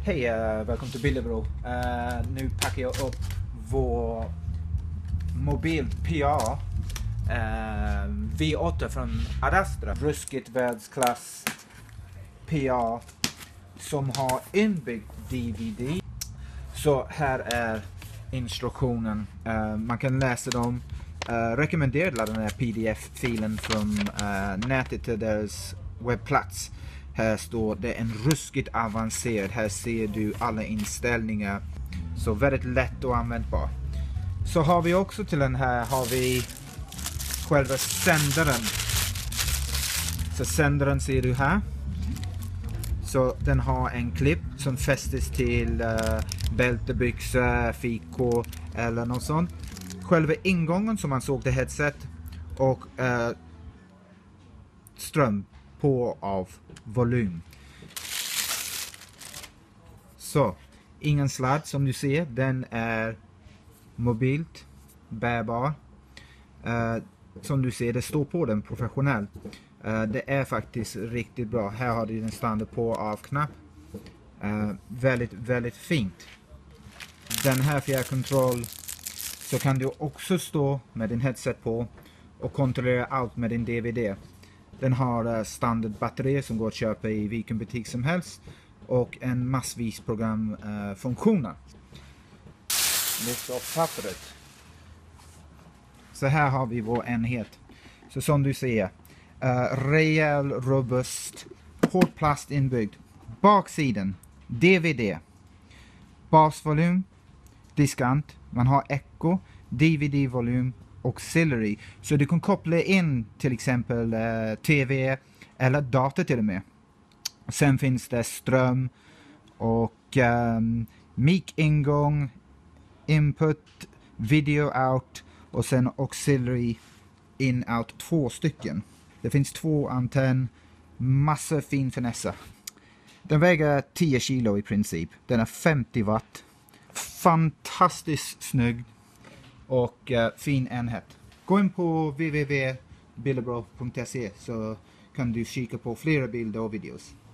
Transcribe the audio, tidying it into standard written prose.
Hej, välkommen till Billebro. Nu packar jag upp vår mobil PA V8 från Adastra. Ruskigt världsklass PA som har inbyggd DVD. Så här är instruktionen. Man kan läsa dem. Rekommenderar ladda den här PDF-filen från nätet till deras webbplats. Här står det en ruskigt avancerad. Här ser du alla inställningar. Så väldigt lätt och användbar. Så har vi också till den här har vi själva sändaren. Så sändaren ser du här. Så den har en klipp som fästes till bältebyxor, fikor eller något sånt. Själva ingången som man såg till headset och ström på av volym. Så ingen sladd som du ser, den är mobilt bärbar. Som du ser, det står på den professionell. Det är faktiskt riktigt bra. Här har du den standard på av knapp. Väldigt fint. Den här fjärrkontroll så kan du också stå med din headset på och kontrollera allt med din DVD. Den har standard batteri som går att köpa i vilken butik som helst och en massvis programfunktioner. Lyft upp pappret. Så här har vi vår enhet. Så som du ser, rejäl, robust, hård plast inbyggd. Baksidan, DVD, basvolym, diskant, man har echo, DVD-volym, auxiliary. Så du kan koppla in till exempel TV eller dator till och med. Sen finns det ström och mic-ingång, input, video out och sen auxiliary in-out, 2 stycken. Det finns 2 antenn, massa fin finessa. Den väger 10 kilo i princip. Den är 50 watt. Fantastiskt snygg och fin enhet. Gå in på www.billebro.se så kan du kika på flera bilder och videos.